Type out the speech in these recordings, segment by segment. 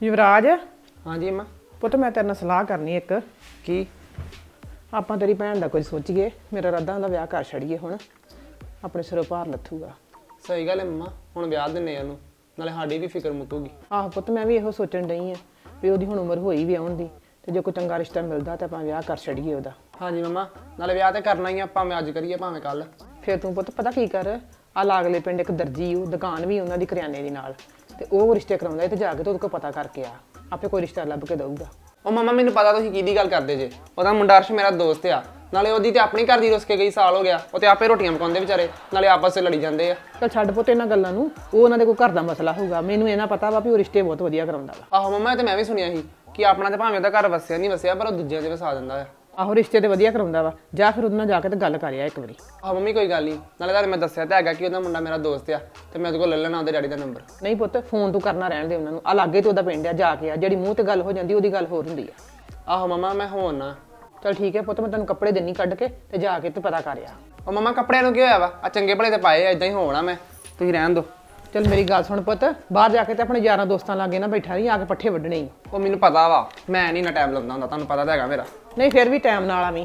युवराज। हाँ जी अम्मा। पुत मैं तेरे नाल सलाह करनी एक की ਆਪਾਂ तेरी भैन का कुछ सोचिए। मेरा इरादा ਹੁੰਦਾ ਵਿਆਹ ਕਰ ਛੜੀਏ ਹੁਣ ਆਪਣੇ ਸਿਰੋਂ ਭਾਰ ਲੱਥੂਗਾ। सही गल है मम्मा, ਹੁਣ ਵਿਆਹ ਦਿੰਨੇ ਆ ਉਹਨੂੰ, ਨਾਲੇ ਸਾਡੀ ਵੀ ਫਿਕਰ ਮੁੱਕੂਗੀ। ਆਹੋ ਪੁੱਤ ਮੈਂ ਵੀ ਇਹੋ ਸੋਚਣ ਡਈ ਆ ਵੀ ਉਹਦੀ ਹੁਣ ਉਮਰ ਹੋਈ ਵਿਆਹਣ ਦੀ ਤੇ ਜੇ ਕੋਈ ਚੰਗਾ ਰਿਸ਼ਤਾ ਮਿਲਦਾ ਤਾਂ ਆਪਾਂ ਵਿਆਹ ਕਰ ਛੜੀਏ ਉਹਦਾ। ਹਾਂਜੀ ਮਮਾ, ਨਾਲੇ ਵਿਆਹ ਤੇ ਕਰਨਾ ਹੀ ਆ, ਭਾਵੇਂ ਅੱਜ ਕਰੀਏ ਭਾਵੇਂ ਕੱਲ। ਫਿਰ ਤੂੰ ਪੁੱਤ ਪਤਾ ਕੀ ਕਰ, ਆ ਲਾਗਲੇ ਪਿੰਡ ਇੱਕ ਦਰਜੀ ਉਹ ਦੁਕਾਨ ਵੀ ਉਹਨਾਂ ਦੀ ਕਰਿਆਨੇ ਦੀ ਨਾਲ ਤੇ ਉਹ ਰਿਸ਼ਤੇ ਕਰਾਉਂਦਾ ਤੇ ਜਾ ਕੇ ਤੇ ਉਹਦੇ ਕੋਲ ਪਤਾ ਕਰਕੇ ਆ, ਆਪੇ ਕੋਈ ਰਿਸ਼ਤਾ ਲੱਭ ਕੇ ਦਊਗਾ। ਉਹ ਮਮਾ ਮੈਨੂੰ ਪਤਾ ਤੁਸੀਂ ਕਿਹਦੀ ਗੱਲ ਕਰਦੇ ਜੇ, ਉਹਦਾ ਮੁੰਡਾ ਅਰਸ਼ ਮੇਰਾ ਦੋਸਤ ਆ, ਨਾਲੇ ਉਹਦੀ ਤੇ ਆਪਣੀ ਘਰ ਦੀ ਰੁੱਸ ਕੇ ਗਈ ਸਾਲ ਹੋ ਗਿਆ, ਉਹ ਤੇ ਆਪੇ ਰੋਟੀਆਂ ਪਕਾਉਂਦੇ ਵਿਚਾਰੇ, ਨਾਲੇ ਆਪਸ ਵਿੱਚ ਲੜੀ ਜਾਂਦੇ ਆ। ਚੱਲ ਛੱਡ ਪੁੱਤ ਇਹਨਾਂ ਗੱਲਾਂ ਨੂੰ, ਉਹ ਉਹਨਾਂ ਦੇ ਕੋਈ ਘਰ ਦਾ ਮਸਲਾ ਹੋਊਗਾ, ਮੈਨੂੰ ਇਹਨਾਂ ਪਤਾ ਵਾ ਵੀ ਉਹ ਰਿਸ਼ਤੇ ਬਹੁਤ ਵਧੀਆ ਕਰਾਉਂਦਾ ਵਾ। ਆਹੋ ਮਮਾ, ਤੇ ਮੈਂ ਵੀ ਸੁਣਿਆ ਸੀ ਕਿ ਆਪਣਾ ਤੇ ਭਾਵੇਂ ਉਹਦਾ ਘਰ ਵਸਿਆ ਨਹੀਂ ਵਸਿਆ ਪਰ ਉਹ ਦੂਜਿਆਂ ਦੇ ਵਸਾ ਦਿੰਦਾ ਆ। ਆਹੋ ਰਿਸ਼ਤੇ ਤੇ ਵਧੀਆ ਕਰਾਉਂਦਾ ਵਾ, ਜਾ ਫਿਰ ਉਹਦੇ ਨਾਲ ਜਾ ਕੇ ਤੇ ਗੱਲ ਕਰਿਆ ਇੱਕ ਵਾਰੀ। ਆਹ ਮੰਮੀ ਕੋਈ ਗੱਲ ਨਹੀਂ, ਨਾਲੇ ਤੁਹਾਨੂੰ ਮੈਂ ਦੱਸਿਆ ਤਾਂ ਹੈਗਾ ਕਿ ਉਹਦਾ ਮੁੰਡਾ ਮੇਰਾ ਦੋਸਤ ਆ, ਤੇ ਮੈਂ ਉਹਦੇ ਕੋਲ ਲੈ ਲੈਣਾ ਉਹਦੇ ਡੈਡੀ ਦਾ ਨੰਬਰ। ਨਹੀਂ ਪੁੱਤ ਫੋਨ ਤੂੰ ਕਰਨਾ ਰਹਿਣ ਦੇ ਉਹਨਾਂ ਨੂੰ, ਆ ਲਾਗੇ ਤੇ ਉਹਦਾ ਪਿੰਡ ਆ, ਜਾ ਕੇ ਆ, ਜਿਹੜੀ ਮੂੰਹ ਤੇ ਗੱਲ ਹੋ ਜਾਂਦੀ ਉਹਦੀ ਗੱਲ ਹੋਰ ਹੁੰਦੀ ਆ। ਆਹੋ ਮਮਾ ਮੈਂ ਹੋਣ ਨਾ। ਚਲ ਠੀਕ ਹੈ ਪੁੱਤ, ਮੈਂ ਤੈਨੂੰ ਕੱਪੜੇ ਦੇਣੀ ਕੱਢ ਕੇ ਤੇ ਜਾ ਕੇ ਤੇ ਪਤਾ ਕਰਿਆ। ਉਹ ਮਮਾ ਕੱਪੜਿਆਂ ਨੂੰ ਕੀ ਹੋਇਆ ਵਾ, ਆ ਚੰਗੇ ਭਲੇ ਤੇ ਪਾਏ ਆ, ਇਦਾਂ ਹੀ ਹੋਣਾ ਮੈਂ, ਤੁਸੀਂ ਰਹਿਣ ਦਿਓ। ਚਲ ਮੇਰੀ ਗੱਲ ਸੁਣ ਪੁੱਤ, ਬਾਹਰ ਜਾ ਕੇ ਤੇ ਆਪਣੇ ਯਾਰਾਂ ਦੋਸਤਾਂ ਲਾਗੇ ਨਾ ਬੈਠਾ ਨਹੀਂ, ਆ ਕੇ ਪੱਠੇ ਵੱਢਣੇ ਹੀ। ਉਹ ਮੈਨੂੰ ਪਤਾ ਵਾ, ਮੈਂ ਨਹੀਂ ਨਾ ਟਾਈਮ ਲਾਉਂਦਾ ਹੁੰਦਾ, ਤੁਹਾਨੂੰ ਪਤਾ ਤਾਂ ਹੈਗਾ ਮੇਰਾ। ਨਹੀਂ ਫਿਰ ਵੀ ਟਾਈਮ ਨਾਲ ਆਵੀਂ।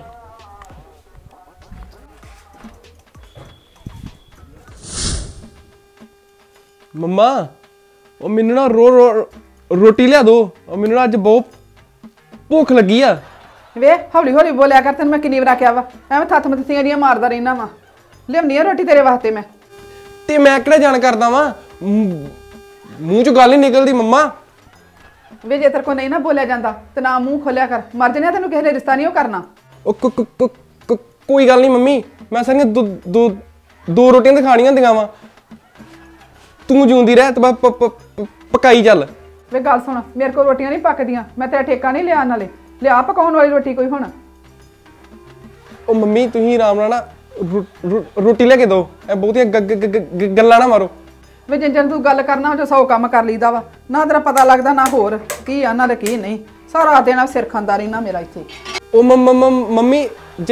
ਮੰਮਾ ਉਹ ਮੈਨੂੰ ਨਾ ਰੋਟੀ ਲਿਆ ਦੋ, ਉਹ ਮੈਨੂੰ ਨਾ ਅੱਜ ਬਹੁਤ ਭੁੱਖ ਲੱਗੀ ਆ। ਵੇ ਹੌਲੀ ਹੌਲੀ ਬੋਲਿਆ ਕਰ, ਤੈਨੂੰ ਮੈਂ ਕਿੰਨੀ ਵਾਰ ਆਖਿਆ ਵਾ, ਐਵੇਂ ਥੱਥ ਮੱਥੀਆਂ ਦੀਆਂ ਮਾਰਦਾ ਰਹਿਣਾ ਵਾ। ਲਿਆਉਣੀ ਆ ਰੋਟੀ ਤੇਰੇ ਵਾਸਤੇ ਮੈਂ। ਤੇ ਮੈਂ ਕਿਹੜਾ ਜਾਣ ਕਰਦਾ ਵਾਂ, ਮੂੰਹ ਚੋਂ ਗੱਲ ਹੀ ਨਿਕਲਦੀ ਮੰਮਾ। ਵੇ ਜੇ ਤੇਰੇ ਕੋਲ ਨਹੀਂ ਨਾ ਬੋਲਿਆ ਜਾਂਦਾ ਤੇ ਨਾ ਮੂੰਹ ਖੋਲਿਆ ਕਰ, ਮਰ ਜਣਿਆ ਤੈਨੂੰ ਕਿਸੇ ਨੇ ਰਿਸ਼ਤਾ ਨਹੀਂ ਉਹ ਕਰਨਾ। ਉਹ ਕੋਈ ਗੱਲ ਨਹੀਂ ਮੰਮੀ, ਮੈਂ ਸਾਰੀਆਂ ਦੋ ਰੋਟੀਆਂ ਤਾਂ ਖਾਣੀਆਂ ਹੁੰਦੀਆਂ ਵਾ, ਤੂੰ ਜਿਉਂਦੀ ਰਹਿ ਤੇ ਪਕਾਈ ਚੱਲ। ਵੇ ਗੱਲ ਸੁਣ, ਮੇਰੇ ਕੋਲ ਰੋਟੀਆਂ ਨਹੀਂ ਪੱਕਦੀਆਂ, ਮੈਂ ਤੇਰਾ ਠੇਕਾ ਨਹੀਂ ਲਿਆ, ਨਾਲੇ ਲਿਆ ਪਕਾਉਣ ਵਾਲੀ ਰੋਟੀ ਕੋਈ ਹੁਣ। ਉਹ ਮੰਮੀ ਤੁਸੀਂ ਆਰਾਮ ਨਾਲ ਨਾ ਰੋਟੀ ਲੈ ਕੇ ਦਿਓ, ਇਹ ਬਹੁਤੀਆਂ ਗੱਲਾਂ ਨਾ ਮਾਰੋ। ਵੇ ਜਿੰਜਨ ਤੂੰ ਗੱਲ ਕਰਨਾ ਜੋ 100 ਕੰਮ ਕਰ ਲਈਦਾ ਵਾ, ਨਾ ਤੇਰਾ ਪਤਾ ਲੱਗਦਾ ਨਾ ਹੋਰ ਕੀ ਆ ਨਾ ਤੇ ਕੀ ਨਹੀਂ, ਸਾਰਾ ਦਿਨ ਸਿਰ ਖਾਂਦਾ ਰਹਿਣਾ ਮੇਰਾ ਇੱਥੇ। ਉਹ ਮੰਮੀ ਜੇ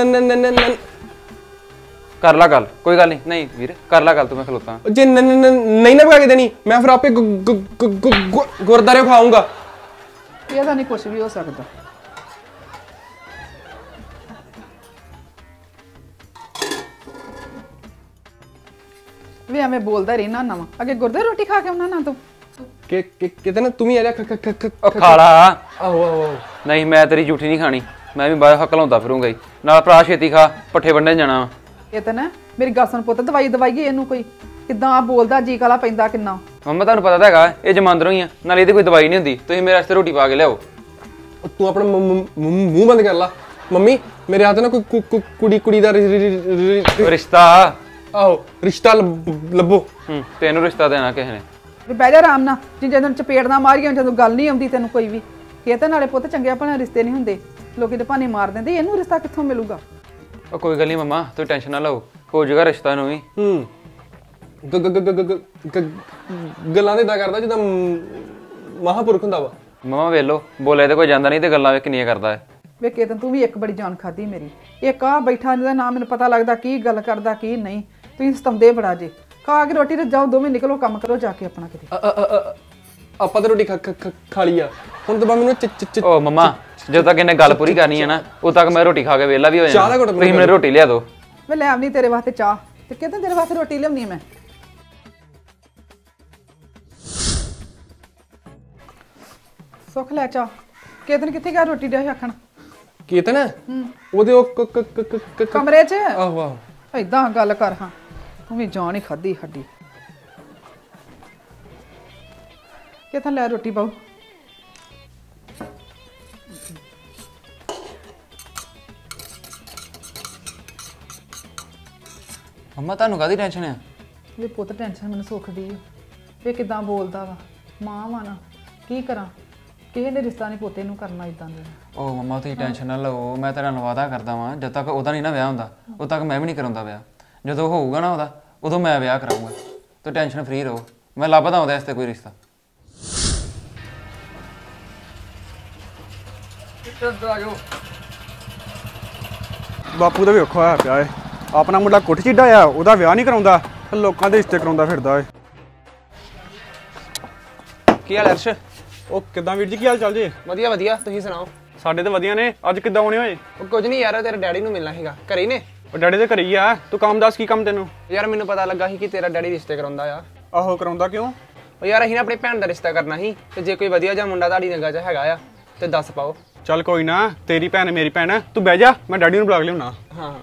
ਕਰ ਲਾ ਗੱਲ, ਕੋਈ ਗੱਲ ਨਹੀਂ ਵੀਰ ਕਰ ਲਾ ਗੱਲ, ਤੂੰ ਮੈਂ ਖਲੋਤਾ। ਜੇ ਨਹੀਂ ਨਾ ਪਕਾ ਕੇ ਦੇਣੀ, ਮੈਂ ਫਿਰ ਆਪੇ ਗੁਰਦਾਰੇ ਖਾਊਂਗਾ। ਇਹਦਾ ਨਹੀਂ ਕੁਝ ਵੀ ਹੋ ਸਕਦਾ। ਵੇ ਐਵੇਂ ਬੋਲਦਾ ਰਹਿਣਾ ਨਾ ਵਾ, ਅੱਗੇ ਗੁਰਦੇ ਰੋਟੀ ਖਾ ਕੇ ਆਉਣਾ ਨਾ ਤੂੰ। ਕਿਤੇ ਨਾ ਤੂੰ ਵੀ ਆ ਜਾ ਖਾ ਲਾ। ਆਹੋ ਨਹੀਂ ਮੈਂ ਤੇਰੀ ਝੂਠੀ ਨਹੀਂ ਖਾਣੀ, ਮੈਂ ਵੀ ਬਾਹਰ ਹੱਕ ਲਾਉਂਦਾ ਫਿਰੂੰਗਾ ਹੀ, ਨਾਲ ਭਰਾ ਛੇਤੀ ਖਾ, ਪੱਠੇ ਵੰਡਣ ਜਾਣਾ ਵਾ। ਇਹ ਤਾਂ ਨਾ ਮੇਰੀ ਗੱਲ ਸੁਣ ਪੁੱਤ, ਦਵਾਈਏ ਇਹਨੂੰ ਕੋਈ, ਕਿੱਦਾਂ ਬੋਲਦਾ, ਜੀ ਕਾਲਾ ਪੈਂਦਾ ਕਿੰਨਾ। ਮੰਮਾ ਤੁਹਾਨੂੰ ਪਤਾ ਤਾਂ ਹੈਗਾ ਇਹ ਜਮਾਂਦਰੋਂ ਹੀ ਆ, ਨਾਲ ਇਹਦੀ ਕੋਈ ਦਵਾਈ ਨਹੀਂ ਹੁੰਦੀ, ਤੁਸੀਂ ਮੇਰੇ ਵਾਸਤੇ ਰੋਟੀ ਪਾ ਕੇ ਲਿਆਓ। ਤੂੰ ਆਪਣਾ ਮੂੰਹ ਬੰਦ ਕਰ ਲਾ। ਮੰਮੀ ਮੇਰੇ ਹੱਥ ਨਾ ਕੋਈ ਕੁੜੀ ਦਾ ਰਿਸ਼ਤਾ। ਆਹੋ ਰਿਸ਼ਤਾ ਲੱਭੋ। ਤੈਨੂੰ ਰਿਸ਼ਤਾ ਦੇਣਾ ਕਿਸੇ ਨੇ। ਵੀ ਬਹਿ ਜਾ ਆਰਾਮ ਨਾਲ, ਜਦੋਂ ਚਪੇੜ ਨਾ ਮਾਰੀਆਂ, ਜਦੋਂ ਗੱਲ ਨਹੀਂ ਆਉਂਦੀ ਤੈਨੂੰ ਕੋਈ ਵੀ। ਇਹ ਤਾਂ ਨਾਲੇ ਪੁੱਤ ਚੰਗੇ ਭਲੇ ਰਿਸ਼ਤੇ ਨਹੀਂ ਹੁੰਦੇ, ਲੋਕੀ ਤੇ ਭਾਨੇ ਮਾਰ ਦਿੰਦੇ, ਇਹਨੂੰ ਰਿਸ਼ਤਾ ਕਿੱਥੋਂ ਮਿਲੂਗਾ। ਉਹ ਕੋਈ ਗੱਲ ਨਹੀਂ ਮੰਮਾ, ਤੂੰ ਟੈਨਸ਼ਨ ਨਾ ਲਓ, ਹੋ ਜਾਊਗਾ ਰਿਸ਼ਤਾ ਨੂੰ ਵੀ। ਗੱਲਾਂ ਤੇ ਇਦਾਂ ਕਰਦਾ ਜਿੱਦਾਂ ਮਹਾਂਪੁਰਖ ਹੁੰਦਾ ਵਾ। ਮੰਮਾ ਵੇਖ ਲਓ, ਬੋਲੇ ਤੇ ਕੋਈ ਜਾਂਦਾ ਨਹੀਂ ਤੇ ਗੱਲਾਂ ਵੇ ਕਿੰਨੀਆਂ ਕਰਦਾ ਹੈ। ਵੇ ਕੇਤਨ ਤੂੰ ਵੀ ਇੱਕ ਬੜੀ ਜਾਨ ਖਾਦੀ ਮੇਰੀ, ਇੱਕ ਆ ਬੈਠਾ ਜਿਹਦਾ ਨਾ ਮੈਨੂੰ ਪਤਾ ਲੱਗਦਾ ਕੀ ਗੱਲ ਕਰਦਾ ਕੀ ਨਹੀਂ, ਤੁਸੀਂ ਸਤਾਉਂਦੇ ਬੜਾ ਜੇ। ਖਾ ਕੇ ਰੋਟੀ ਤੇ ਜਾਓ, ਦੋਵੇਂ ਨਿਕਲੋ ਕੰਮ ਕਰੋ ਜਾ ਕੇ ਆਪਣਾ ਕਿਤੇ। ਆਪਾਂ ਤਾਂ ਰੋਟੀ ਖਾ ਲਈ ਆ, ਹੁਣ ਤਾਂ ਮੈਨੂੰ ਓ ਮੰਮਾ ਜਦੋਂ ਤੱਕ ਇਹਨੇ ਗੱਲ ਪੂਰੀ ਕਰਨੀ ਹੈ ਨਾ, ਉਦੋਂ ਤੱਕ ਮੈਂ ਰੋਟੀ ਖਾ ਕੇ ਵਿਹਲਾ ਵੀ ਹੋ ਜਾਣਾ। ਤੁਸੀਂ ਮੈਨੂੰ ਰੋਟੀ ਲਿਆ ਦਿਓ। ਵੇ ਲੈ ਆਵਨੀ ਤੇਰੇ ਵਾਸਤੇ ਚਾਹ, ਤੇ ਕੇਤਨ ਤੇਰੇ ਵਾਸਤੇ ਰੋਟੀ ਲਿਆਉਣੀ ਮੈਂ। ਸੁੱਖ ਲੈ ਚਾਹ। ਕੇਤਨ ਕਿੱਥੇ ਗਿਆ ਰੋਟੀ ਦੇ ਆਖਣ? ਕੇਤਨ ਉਹਦੇ ਉਹ ਕਮਰੇ 'ਚ। ਆਹੋ ਆਹੋ ਏਦਾਂ ਗੱਲ ਕਰ, ਹਾਂ ਤੂੰ ਵੀ ਜਾਨ ਹੀ ਖਾਦੀ ਹੱਡੀ। ਕੇਤਨ ਲੈ ਰੋਟੀ ਪਾਓ। ਮੰਮਾ ਤੁਹਾਨੂੰ ਕਾਹਦੀ ਟੈਨਸ਼ਨ ਆ? ਵੀ ਪੁੱਤ ਟੈਨਸ਼ਨ ਮੈਨੂੰ ਸੁੱਖ ਦੀ ਆ, ਵੇ ਕਿਦਾਂ ਬੋਲਦਾ ਵਾ, ਮਾਂ ਵਾ ਨਾ, ਕੀ ਕਰਾਂ, ਕਿਸੇ ਨੇ ਰਿਸ਼ਤਾ ਨਹੀਂ ਪੋਤੇ ਨੂੰ ਕਰਨਾ ਇਦਾਂ ਦੇ। ਓ ਮੰਮਾ ਤੁਸੀਂ ਟੈਨਸ਼ਨ ਨਾ ਲਓ, ਮੈਂ ਤੇਰਾ ਵਾਅਦਾ ਕਰਦਾ ਵਾਂ, ਜਦ ਤੱਕ ਉਹਦਾ ਨਹੀਂ ਨਾ ਵਿਆਹ ਹੁੰਦਾ ਉਦੋਂ ਤੱਕ ਮੈਂ ਵੀ ਨਹੀਂ ਕਰਾਉਂਦਾ ਵਿਆਹ। ਜਦੋਂ ਹੋਊਗਾ ਨਾ ਉਹਦਾ, ਉਦੋਂ ਮੈਂ ਵਿਆਹ ਕਰਾਊਂਗਾ, ਤੂੰ ਟੈਨਸ਼ਨ ਫ੍ਰੀ ਰਹੋ, ਮੈਂ ਲੱਭਦਾ ਉਹਦੇ ਵਾਸਤੇ ਕੋਈ ਰਿਸ਼ਤਾ। ਬਾਪੂ ਦਾ ਵੀ ਔਖਾ ਹੋਇਆ ਪਿਆ ਏ, ਆਪਣਾ ਮੁੰਡਾ ਕੁੱਟ ਚਿੱਡਾ ਆ, ਉਹਦਾ ਵਿਆਹ ਨਹੀਂ ਕਰਾਉਂਦਾ, ਲੋਕਾਂ ਦੇ ਰਿਸ਼ਤੇ ਕਰਾਉਂਦਾ ਫਿਰਦਾ ਏ। ਕੀ ਹਾਲ ਅਰਸ਼? ਉਹ ਕਿੱਦਾਂ ਵੀਰ ਜੀ, ਕੀ ਹਾਲ ਚਾਲ ਜੀ? ਵਧੀਆ ਵਧੀਆ, ਤੁਸੀਂ ਸੁਣਾਓ? ਸਾਡੇ ਤਾਂ ਵਧੀਆ ਨੇ। ਅੱਜ ਕਿੱਦਾਂ ਆਉਣੇ ਹੋਏ? ਉਹ ਕੁਝ ਨਹੀਂ ਯਾਰ, ਤੇਰੇ ਡੈਡੀ ਨੂੰ ਮਿਲਣਾ ਸੀਗਾ। ਘਰੇ ਹੀ ਨੇ? ਉਹ ਡੈਡੀ ਤੇ ਘਰੇ ਹੀ ਆ। ਤੂੰ ਕੰਮ ਦੱਸ, ਕੀ ਕੰਮ ਤੈਨੂੰ? ਯਾਰ ਮੈਨੂੰ ਪਤਾ ਲੱਗਾ ਸੀ ਕਿ ਤੇਰਾ ਡੈਡੀ ਰਿਸ਼ਤੇ ਕਰਾਉਂਦਾ ਆ। ਆਹੋ, ਕਰਾਉਂਦਾ ਕਿਉਂ? ਉਹ ਯਾਰ ਅਸੀਂ ਨਾ ਆਪਣੀ ਭੈਣ ਦਾ ਰਿਸ਼ਤਾ ਕਰਨਾ ਸੀ, ਤੇ ਜੇ ਕੋਈ ਵਧੀਆ ਜਿਹਾ ਮੁੰਡਾ ਤੁਹਾਡੀ ਨਿਗਾਹ 'ਚ ਹੈਗਾ ਆ ਤੇ ਦੱਸ ਪਾਓ। ਚੱਲ ਕੋਈ ਨਾ, ਤੇਰੀ ਭੈਣ ਮੇਰੀ ਭੈਣ, ਤੂੰ ਬਹਿ ਜਾ, ਮੈਂ ਡੈਡੀ ਨੂੰ ਬੁਲਾ ਕੇ ਲਿਆਉਣਾ। ਹਾਂ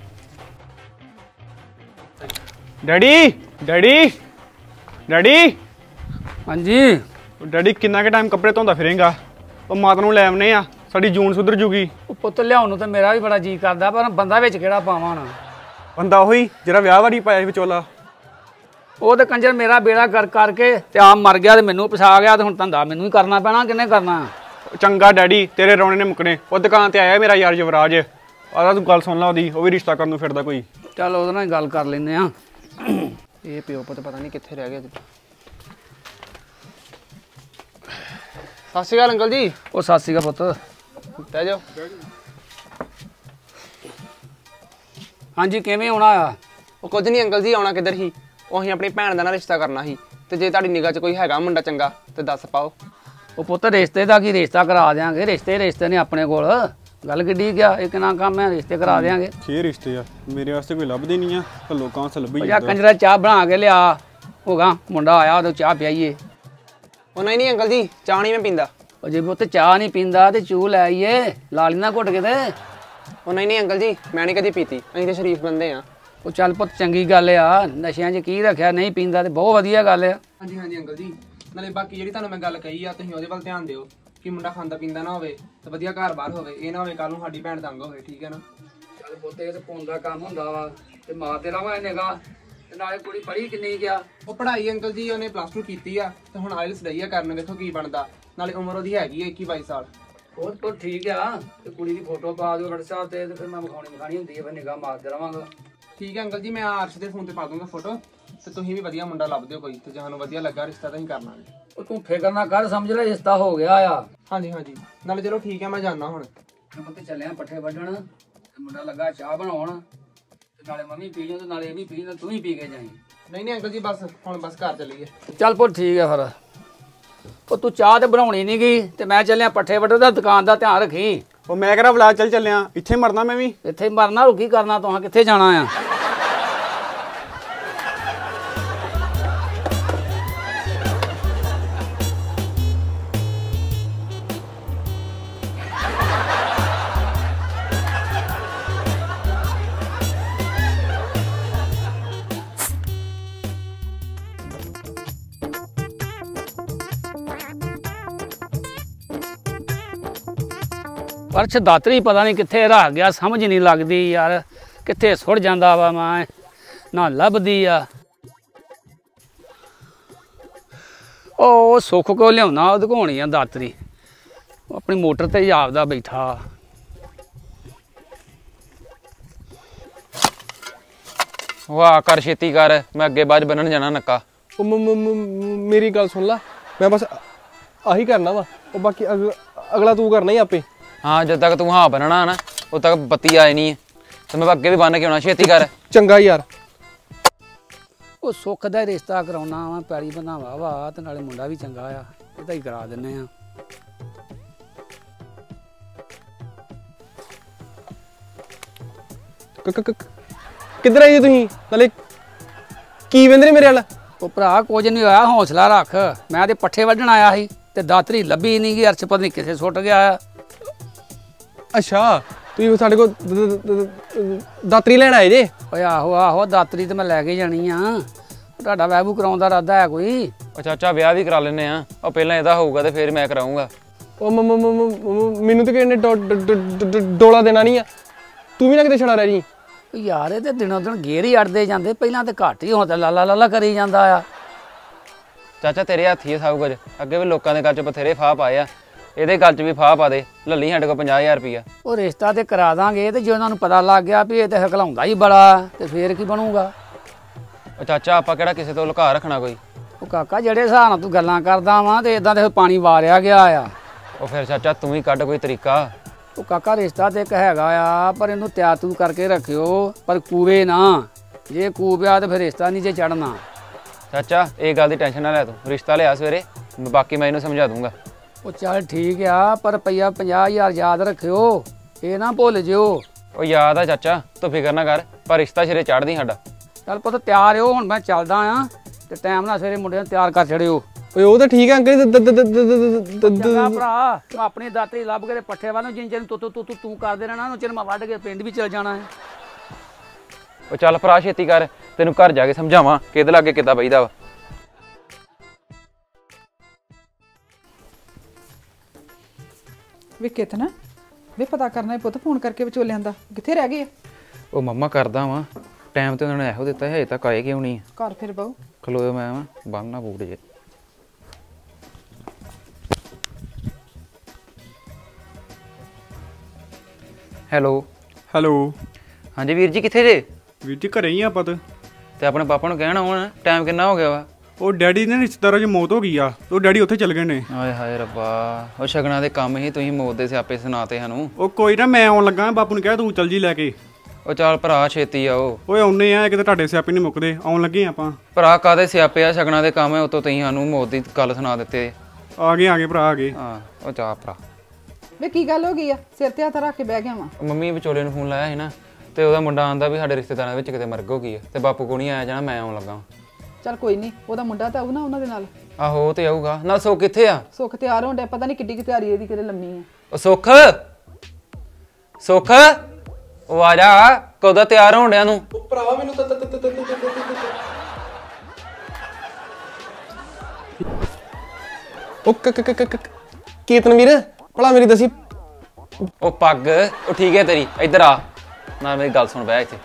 ਡੈਡੀ ਡੈਡੀ ਡੈਡੀ ਹਾਂਜੀ। ਡੈਡੀ ਕਿੰਨਾ ਕੁ ਟਾਈਮ ਕੱਪੜੇ ਧੋਂਦਾ ਫਿਰੇਗਾ? ਉਹ ਮਾਤਾ ਨੂੰ ਲੈ ਆਉਨੇ ਆ, ਸਾਡੀ ਜੂਨ ਸੁਧਰ ਜੂਗੀ। ਉਹ ਪੁੱਤ ਲਿਆਉਣ ਨੂੰ ਤਾਂ ਮੇਰਾ ਵੀ ਬੜਾ ਜੀ ਕਰਦਾ, ਪਰ ਬੰਦਾ ਵਿੱਚ ਕਿਹੜਾ ਪਾਵਾਂ ਨਾ। ਬੰਦਾ ਉਹੀ ਜਿਹੜਾ ਵਿਆਹ ਵਾਰੀ ਪਾਇਆ ਸੀ ਵਿਚੋਲਾ। ਉਹ ਤੇ ਕੰਜਰ ਮੇਰਾ ਬੇੜਾ ਕਰ ਕਰਕੇ ਤੇ ਆਪ ਮਰ ਗਿਆ ਤੇ ਮੈਨੂੰ ਪਛਾ ਗਿਆ, ਤੇ ਹੁਣ ਧੰਦਾ ਮੈਨੂੰ ਹੀ ਕਰਨਾ ਪੈਣਾ। ਕਿੰਨੇ ਕਰਨਾ? ਚੰਗਾ ਡੈਡੀ, ਤੇਰੇ ਰੌਣੇ ਨੇ ਮੁੱਕਣੇ। ਉਹ ਦੁਕਾਨ ਤੇ ਆਇਆ ਮੇਰਾ ਯਾਰ ਯੁਵਰਾਜ, ਆਦਾ ਤੂੰ ਗੱਲ ਸੁਣ ਲਾ ਉਹਦੀ, ਉਹ ਵੀ ਰਿਸ਼ਤਾ ਕਰਨ ਨੂੰ ਫਿਰਦਾ ਕੋਈ। ਚੱਲ ਉਹਦੇ ਨਾਲ ਗੱਲ ਕਰ ਲੈਂਦੇ ਆ। ਇਹ ਪਿਓ ਪੁੱਤ ਪਤਾ ਨਹੀਂ ਕਿੱਥੇ ਰਹਿ ਗਿਆ ਜੀ। ਸਤਿ ਸ਼੍ਰੀ ਅਕਾਲ ਅੰਕਲ ਜੀ। ਉਹ ਸਤਿ ਸ਼੍ਰੀ ਅਕਾਲ ਪੁੱਤ। ਬਹਿ ਜਾਓ। ਹਾਂਜੀ, ਕਿਵੇਂ ਆਉਣਾ ਆ? ਉਹ ਕੁਝ ਨਹੀਂ ਅੰਕਲ ਜੀ, ਆਉਣਾ ਕਿੱਧਰ ਸੀ? ਉਹ ਅਸੀਂ ਆਪਣੀ ਭੈਣ ਦਾ ਨਾ ਰਿਸ਼ਤਾ ਕਰਨਾ ਸੀ, ਤੇ ਜੇ ਤੁਹਾਡੀ ਨਿਗਾਹ 'ਚ ਕੋਈ ਹੈਗਾ ਮੁੰਡਾ ਚੰਗਾ ਤੇ ਦੱਸ ਪਾਓ। ਉਹ ਪੁੱਤ ਰਿਸ਼ਤੇ ਦਾ ਕੀ, ਰਿਸ਼ਤਾ ਕਰਾ ਦਿਆਂਗੇ। ਰਿਸ਼ਤੇ ਨੇ ਆਪਣੇ ਕੋਲ। ਗੱਲ ਕਿੱਡੀ ਗਿਆ, ਇਹ ਕਿੰਨਾ ਕੰਮ ਹੈ, ਰਿਸ਼ਤੇ ਕਰਾ ਦਿਆਂਗੇ। 6 ਰਿਸ਼ਤੇ ਆ, ਮੇਰੇ ਵਾਸਤੇ ਕੋਈ ਲੱਭਦੇ ਨਹੀਂ ਆ, ਤਾਂ ਲੋਕਾਂ ਵਾਸਤੇ ਲੱਭੀ ਯਾ ਜਾਂਦਾ। ਕੰਜਰਾ ਚਾਹ ਬਣਾ ਕੇ ਲਿਆ ਹੋਗਾ, ਮੁੰਡਾ ਆਇਆ ਉਹਦੇ ਚਾਹ ਪਿਆਈਏ। ਉਹ ਨਹੀਂ ਅੰਕਲ ਜੀ, ਚਾਹ ਨਹੀਂ ਮੈਂ ਪੀਂਦਾ। ਉਹ ਜੇ ਪੁੱਤ ਚਾਹ ਨਹੀਂ ਪੀਂਦਾ ਤੇ ਚੂਹ ਲੈ ਆਈਏ, ਲਾਲੀ ਨਾ ਘੁੱਟ ਕੇ ਤੇ। ਉਹ ਨਹੀਂ ਅੰਕਲ ਜੀ, ਮੈਂ ਨਹੀਂ ਕਦੀ ਪੀਤੀ, ਅਸੀਂ ਤੇ ਸ਼ਰੀਫ ਬੰਦੇ ਆ। ਉਹ ਚੱਲ ਪੁੱਤ ਚੰਗੀ ਗੱਲ ਆ, ਨਸ਼ਿਆਂ 'ਚ ਕੀ ਰੱਖਿਆ, ਨਹੀਂ ਪੀਂਦਾ ਤੇ ਬਹੁਤ ਵਧੀਆ ਗੱਲ ਆ। ਹਾਂਜੀ ਹਾਂਜੀ ਅੰਕਲ ਜੀ, ਨਾਲੇ ਬਾਕੀ ਜਿਹੜੀ ਤੁਹਾਨੂੰ ਮੈਂ ਗੱਲ ਕਹੀ ਆ, ਤੁਸੀਂ ਉਹਦੇ ਵੱਲ ਧਿਆਨ ਦਿਓ ਕਿ ਮੁੰਡਾ ਖਾਂਦਾ ਪੀਂਦਾ ਨਾ ਹੋਵੇ ਤੇ ਵਧੀਆ ਘਰ-ਬਾਰ ਹੋਵੇ। ਇਹ ਨਾ ਹੋਵੇ ਕੱਲ ਨੂੰ ਸਾਡੀ ਭੈਣ ਤੰਗ ਹੋਵੇ, ਠੀਕ ਹੈ ਨਾ? ਚੱਲ ਪੁੱਤ ਇਹ ਤੇ ਪੁੰਨ ਦਾ ਕੰਮ ਹੁੰਦਾ ਵਾ, ਤੇ ਮਾਰ ਦੇ ਲਾਵਾ ਨਿਗਾ। ਤੇ ਨਾਲੇ ਕੁੜੀ ਪੜ੍ਹੀ ਕਿੰਨੀ ਗਿਆ? ਉਹ ਪੜ੍ਹਾਈ ਅੰਕਲ ਜੀ ਉਹਨੇ +2 ਕੀਤੀ ਆ, ਤੇ ਹੁਣ ਆਇਲਸ ਲਈ ਆ ਕਰਨ, ਵੇਖੋ ਕੀ ਬਣਦਾ। ਨਾਲੇ ਉਮਰ ਉਹਦੀ ਹੈਗੀ ਆ 21-22 ਸਾਲ। ਬਹੁਤ ਪੁੱਤ ਠੀਕ ਆ, ਤੇ ਕੁੜੀ ਦੀ ਫੋਟੋ ਪਾ ਦਿਓ WhatsApp ਤੇ ਫਿਰ ਮੈਂ ਵਿਖਾਣੀ ਹੁੰਦੀ ਹੈ, ਫਿਰ ਨਿਗਾਹ ਮਾਰਦੇ ਰਵਾਂਗਾ। ਠੀਕ ਹੈ ਅੰਕਲ ਜੀ, ਮੈਂ ਅਰਸ਼ ਦੇ ਫੋਨ ਤੇ ਪਾ ਦੂੰਗਾ ਫੋਟੋ, ਤੇ ਤੁਸੀਂ ਵੀ ਵਧੀਆ ਮੁੰਡਾ ਲੱਭ ਦਿਓ ਕੋਈ, ਤੇ ਜੇ ਸਾਨੂੰ ਵਧੀਆ ਲੱਗਾ ਰਿਸ਼ਤਾ ਤਾਂ ਅਸੀਂ ਕਰ ਲਾਂਗੇ। ਉਹ ਤੂੰ ਫਿਕਰ ਨਾ ਕਰ, ਸਮਝ ਲੈ ਰਿਸ਼ਤਾ ਹੋ ਗਿਆ ਆ। ਹਾਂਜੀ ਹਾਂਜੀ, ਨਾਲੇ ਚਲੋ ਠੀਕ ਹੈ, ਮੈਂ ਜਾਣਾ ਹੁਣ। ਪੁੱਤ ਚੱਲਿਆ ਪੱਠੇ ਵੱਢਣ, ਤੇ ਮੁੰਡਾ ਲੱਗਾ ਚਾਹ ਬਣਾਉਣ, ਤੇ ਨਾਲੇ ਮੰਮੀ ਪੀ ਜਾਓ ਤੇ ਨਾਲੇ ਇਹ ਵੀ ਪੀ, ਤੂੰ ਵੀ ਪੀ ਕੇ ਜਾਈਂ। ਨਹੀਂ ਅੰਕਲ ਜੀ, ਬਸ ਹੁਣ ਬਸ ਘਰ ਚੱਲੀਏ। ਚੱਲ ਪੁੱਤ ਠੀਕ ਹੈ ਫਿਰ। ਉਹ ਤੂੰ ਚਾਹ ਤੇ ਬਣਾਉਣੀ ਨਹੀਂ ਗਈ, ਤੇ ਮੈਂ ਚੱਲਿਆ ਪੱਠੇ ਵੱਢਣ ਦਾ, ਦੁਕਾਨ ਦਾ ਧਿਆਨ ਰੱਖੀ। ਉਹ ਮੈਂ ਕਿਹੜਾ ਬੁਲਾ ਚੱਲ ਚੱਲਿਆ, ਇੱਥੇ ਮਰਨਾ ਮੈਂ ਵੀ। ਇੱਥੇ ਮਰਨਾ, ਕੀ ਕਰਨਾ ਤੂੰ, ਕਿੱਥੇ ਜਾਣਾ ਆ? ਪਰਛ ਦਾਤਰੀ ਪਤਾ ਨਹੀਂ ਕਿੱਥੇ ਰਹਿ ਗਿਆ, ਸਮਝ ਨਹੀਂ ਲੱਗਦੀ ਯਾਰ, ਕਿੱਥੇ ਸੁੱਟ ਜਾਂਦਾ ਵਾ, ਮੈਂ ਨਾ ਲੱਭਦੀ ਆ। ਉਹ ਸੁੱਖ ਕੋ ਲਿਆਉਣਾ, ਉਹ ਦਿਖਾਉਣੀ ਆ ਦਾਤਰੀ, ਆਪਣੀ ਮੋਟਰ ਤੇ ਜਾਪਦਾ ਬੈਠਾ। ਵਾਹ ਕਰ ਛੇਤੀ ਕਰ, ਮੈਂ ਅੱਗੇ ਬਾਅਦ ਬੰਨਣ ਜਾਣਾ ਨੱਕਾ। ਉਹ ਮੇਰੀ ਗੱਲ ਸੁਣ ਲਾ, ਮੈਂ ਬਸ ਆਹੀ ਕਰਨਾ ਵਾ, ਉਹ ਬਾਕੀ ਅਗਲਾ ਤੂੰ ਕਰਨਾ ਹੀ ਆਪੇ। ਹਾਂ, ਜਦ ਤੱਕ ਤੂੰ ਹਾਂ ਬੰਨਣਾ ਨਾ, ਉਦੋਂ ਤੱਕ ਬੱਤੀ ਆਏ ਨਹੀਂ, ਤੇ ਮੈਂ ਅੱਗੇ ਵੀ ਬੰਨ ਕੇ ਆਉਣਾ। ਛੇਤੀ ਕਰ। ਚੰਗਾ ਯਾਰ। ਉਹ ਸੁੱਖ ਦਾ ਰਿਸ਼ਤਾ ਕਰਾਉਣਾ ਵਾ, ਪੈਲੀ ਬਣਾਵਾ ਵਾ, ਤੇ ਨਾਲੇ ਮੁੰਡਾ ਵੀ ਚੰਗਾ ਆ, ਇਹਦਾ ਹੀ ਕਰਾ ਦਿੰਨੇ ਆ। ਕਿੱਧਰ ਆਏ ਜੀ ਤੁਸੀਂ? ਨਾਲੇ ਕੀ ਵੇਂਦੇ ਨੇ ਮੇਰੇ ਵੱਲ? ਉਹ ਭਰਾ ਕੁਝ ਨਹੀਂ ਹੋਇਆ, ਹੌਸਲਾ ਰੱਖ। ਮੈਂ ਤੇ ਪੱਠੇ ਵੱਢਣ ਆਇਆ ਸੀ, ਤੇ ਦਾਤਰੀ ਲੱਭੀ ਨਹੀਂ ਗਈ, ਅਰਸ਼ ਪਤਾ ਨਹੀਂ ਕਿਸੇ ਸੁੱਟ ਗਿਆ ਆ। ਅੱਛਾ, ਤੁਸੀਂ ਸਾਡੇ ਕੋਲ ਦਾਤਰੀ ਲੈਣ ਆਏ ਜੇ? ਓਏ ਆਹੋ ਆਹੋ, ਦਾਤਰੀ ਤੇ ਮੈਂ ਲੈ ਕੇ ਜਾਣੀ ਆ। ਤੁਹਾਡਾ ਵੈਬੂ ਕਰਾਉਣ ਦਾ ਇਰਾਦਾ ਹੈ ਕੋਈ? ਉਹ ਚਾਚਾ ਵਿਆਹ ਵੀ ਕਰਾ ਲੈਨੇ ਆ, ਉਹ ਪਹਿਲਾਂ ਇਹਦਾ ਹੋਊਗਾ ਤੇ ਫਿਰ ਮੈਂ ਕਰਾਉਂਗਾ। ਉਹ ਮੈਨੂੰ ਤੇ ਕਿਹਨੇ ਡੋਲਾ ਦੇਣਾ ਨਹੀਂ ਆ, ਤੂੰ ਵੀ ਨਾ ਕਿਤੇ ਛੜਾ ਰਹਿ ਜੀ। ਯਾਰ ਇਹ ਤੇ ਦਿਨੋਂ ਦਿਨ ਗੇਰ ਹੀ ਅੜਦੇ ਜਾਂਦੇ, ਪਹਿਲਾਂ ਤੇ ਘੱਟ ਹੀ, ਹੁਣ ਤੇ ਲਾਲਾ ਲਾਲਾ ਕਰੀ ਜਾਂਦਾ ਆ। ਚਾਚਾ ਤੇਰੇ ਹੱਥ ਹੀ ਆ ਸਭ ਕੁਝ, ਅੱਗੇ ਵੀ ਲੋਕਾਂ ਦੇ ਗੱਲ 'ਚ ਬਥੇਰੇ ਫਾਹ ਪਾਏ ਆ, ਇਹਦੇ ਗੱਲ 'ਚ ਵੀ ਫਾਹ ਪਾ ਦੇ। ਲੱਲੀ ਸਾਡੇ ਕੋਲ 50,000 ਰੁਪਈਆ। ਉਹ ਰਿਸ਼ਤਾ ਤੇ ਕਰਾ ਦਾਂਗੇ, ਤੇ ਜੇ ਉਹਨਾਂ ਨੂੰ ਪਤਾ ਲੱਗ ਗਿਆ ਵੀ ਇਹ ਤੇ ਹਕਲਾਉਂਦਾ ਹੀ ਬੜਾ, ਤੇ ਫੇਰ ਕੀ ਬਣੂਗਾ? ਉਹ ਚਾਚਾ ਆਪਾਂ ਕਿਹੜਾ ਕਿਸੇ ਤੋਂ ਲੁਕਾ ਰੱਖਣਾ ਕੋਈ। ਉਹ ਕਾਕਾ ਜਿਹੜੇ ਹਿਸਾਬ ਨਾਲ ਤੂੰ ਗੱਲਾਂ ਕਰਦਾ ਵਾਂ, ਤੇ ਇਦਾਂ ਤੇ ਪਾਣੀ ਵਾਰਿਆ ਗਿਆ ਆ। ਉਹ ਫਿਰ ਚਾਚਾ ਤੂੰ ਹੀ ਕੱਢ ਕੋਈ ਤਰੀਕਾ। ਉਹ ਕਾਕਾ ਰਿਸ਼ਤਾ ਤੇ ਇੱਕ ਹੈਗਾ ਆ, ਪਰ ਇਹਨੂੰ ਤਿਆਰ ਤੂ ਕਰਕੇ ਰੱਖਿਓ, ਪਰ ਕੂਵੇ ਨਾ। ਜੇ ਕੂਵਿਆ ਤੇ ਫਿਰ ਰਿਸ਼ਤਾ ਨਹੀਂ ਜੇ ਚੜਨਾ। ਚਾਚਾ ਇਹ ਗੱਲ ਦੀ ਟੈਨਸ਼ਨ ਨਾ ਲੈ ਤੂੰ, ਰਿਸ਼ਤਾ ਲਿਆ ਸਵੇਰੇ, ਬਾਕੀ ਮੈਂ ਇਹਨੂੰ ਸਮਝਾ ਦੂੰਗਾ। ਉਹ ਚੱਲ ਠੀਕ ਆ ਪਰ ਰੁਪਈਆ 50,000 ਯਾਦ ਰੱਖਿਓ, ਇਹ ਨਾ ਭੁੱਲ ਜਿਓ। ਉਹ ਯਾਦ ਆ ਚਾਚਾ, ਤੂੰ ਫਿਕਰ ਨਾ ਕਰ, ਪਰ ਰਿਸ਼ਤਾ ਸਿਰੇ ਚੜ੍ਹਦੀ ਸਾਡਾ। ਚੱਲ ਪੁੱਤ ਤਿਆਰ ਹੋ, ਹੁਣ ਮੈਂ ਚੱਲਦਾ ਆ ਤੇ ਟਾਈਮ ਨਾਲ ਸਵੇਰੇ ਮੁੰਡਿਆਂ ਨੂੰ ਤਿਆਰ ਕਰ ਛੜਿਓ। ਓਏ ਉਹ ਤਾਂ ਠੀਕ ਆ ਅੰਕਲ ਚੰਗਾ ਭਰਾ, ਤੂੰ ਆਪਣੀ ਦਾਤਰੀ ਲੱਭ ਕੇ ਤੇ ਪੱਠੇ ਵੱਲ ਨੂੰ ਜਿੰਨ ਚਿਰ ਤੂੰ ਕਰਦੇ ਰਹਿਣਾ, ਉਹ ਚਿਰ ਮੈਂ ਵੱਢ ਕੇ ਪਿੰਡ ਵੀ ਚਲ ਜਾਣਾ ਹੈ। ਉਹ ਚੱਲ ਭਰਾ ਛੇਤੀ ਕਰ, ਤੈਨੂੰ ਘਰ ਜਾ ਕੇ ਸਮਝਾਵਾਂ ਕਿ ਇਹਦੇ ਲਾਗੇ ਕਿੱਦਾਂ ਬਈਦਾ ਵਾ। ਵੀ ਕਿਤਨਾ ਵੇ ਪਤਾ ਕਰਨਾ ਹੈ ਪੁੱਤ, ਫੋਨ ਕਰਕੇ ਵਿਚੋਲਿਆਂ ਦਾ ਕਿੱਥੇ ਰਹਿ ਗਏ ਆ? ਉਹ ਮੰਮਾ ਕਰਦਾ ਵਾਂ, ਟਾਈਮ ਤੇ ਉਹਨਾਂ ਨੇ ਇਹੋ ਦਿੱਤਾ, ਹਜੇ ਤੱਕ ਆਏ ਕਿਉਂ ਨਹੀਂ? ਘਰ ਫਿਰ ਬਹੁ ਖਲੋਇਓ, ਮੈਂ ਬੰਨ੍ਹਣਾ ਬੂਟ ਜੇ। ਹੈਲੋ ਹੈਲੋ ਹਾਂਜੀ ਵੀਰ ਜੀ, ਕਿੱਥੇ ਜੇ? ਵੀਰ ਜੀ ਘਰੇ ਹੀ ਆ ਆਪਾਂ ਤਾਂ। ਤੇ ਆਪਣੇ ਪਾਪਾ ਨੂੰ ਕਹਿਣਾ ਹੁਣ, ਟਾਈਮ ਕਿੰਨਾ ਹੋ ਗਿਆ ਵਾ? ਉਹ ਡੈਡੀ ਨੇ ਰਿਸ਼ਤੇਦਾਰਾਂ 'ਚ ਮੌਤ ਹੋ ਗਈ ਆ, ਉਹ ਡੈਡੀ ਉੱਥੇ ਚਲ ਗਏ ਨੇ। ਹਾਏ ਹਾਏ ਰੱਬਾ, ਉਹ ਸ਼ਗਨਾਂ ਦੇ ਕੰਮ ਹੀ ਤੁਸੀਂ ਮੌਤ ਦੇ ਸਿਆਪੇ ਸੁਣਾਤੇ ਸਾਨੂੰ। ਉਹ ਕੋਈ ਨਾ, ਮੈਂ ਆਉਣ ਲੱਗਾ, ਬਾਪੂ ਨੂੰ ਕਿਹਾ ਤੂੰ ਚੱਲ ਜੀ ਲੈ ਕੇ। ਉਹ ਚੱਲ ਭਰਾ ਛੇਤੀ ਆਓ। ਓਏ ਆਉਨੇ ਆ, ਕਿਤੇ ਤੁਹਾਡੇ ਸਿਆਪੇ ਨਹੀਂ ਮੁੱਕਦੇ, ਆਉਣ ਲੱਗੇ ਆਪਾਂ। ਭਰਾ ਕਾਦੇ ਸਿਆਪੇ ਆ, ਸ਼ਗਨਾਂ ਦੇ ਕੰਮ ਹੈ, ਉਤੋਂ ਤੁਸੀਂ ਸਾਨੂੰ ਮੌਤ ਦੀ ਗੱਲ ਸੁਣਾ ਦਿੱਤੇ। ਆ ਗਏ ਭਰਾ ਆ ਗਏ। ਹਾਂ ਉਹ ਜਾ ਭਰਾ। ਵੇ ਕੀ ਗੱਲ ਹੋ ਗਈ ਆ, ਸਿਰ ਤੇ ਹੱਥ ਰੱਖ ਕੇ ਬਹਿ ਗਿਆ ਵਾ? ਮੰਮੀ ਵਿਚੋਲੇ ਨੂੰ ਫੋਨ ਲਾਇਆ ਸੀ ਨਾ, ਤੇ ਉਹਦਾ ਮੁੰਡਾ ਆਂਦਾ ਵੀ ਸਾਡੇ ਰਿਸ਼ਤੇਦਾਰਾਂ ਵਿੱਚ ਕਿਤੇ ਮਰਗ ਹੋ ਗਈ ਆ, ਤੇ ਬਾਪੂ ਕੋਲ ਨਹੀਂ ਆਇਆ ਜਾਣਾ, ਮੈਂ ਆਉਣ ਲੱਗਾ। ਚੱਲ ਕੋਈ ਨਹੀਂ, ਉਹਦਾ ਮੁੰਡਾ ਤਾਂ ਆਊ ਨਾ ਉਹਨਾਂ ਦੇ ਨਾਲ। ਆਹੋ ਉਹ ਤੇ ਆਊਗਾ ਨਾਲ। ਸੁੱਖ ਕਿੱਥੇ ਆ? ਸੁੱਖ ਤਿਆਰ ਹੋਣ ਡਿਆ, ਪਤਾ ਨਹੀਂ ਕਿੱਡੀ ਕਿ ਤਿਆਰੀ ਇਹਦੀ ਕਿਤੇ ਲੰਮੀ ਆ। ਉਹ ਸੁੱਖ ਸੁੱਖ ਉਹ ਆ ਜਾ, ਕਦੋਂ ਤਿਆਰ ਹੋਣ ਡਿਆ ਤੂੰ? ਭਰਾਵਾ ਮੈਨੂੰ ਤਾਂ ਉਹ ਕੀਰਤਨ ਵੀਰ ਭਲਾ ਮੇਰੀ ਦੱਸੀ। ਉਹ ਪੱਗ ਉਹ ਠੀਕ ਹੈ ਤੇਰੀ, ਇੱਧਰ ਆ ਨਾ, ਮੇਰੀ ਗੱਲ ਸੁਣ ਬਹਿ ਇੱਥੇ।